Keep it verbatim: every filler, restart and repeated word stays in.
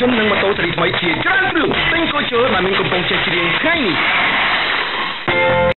យន្តនិងម៉ូតូស៊េរីថ្មីជាច្រើនគ្រឿងទិញកូជើដែលមានកំពុងចេះច្រៀងថ្ងៃនេះ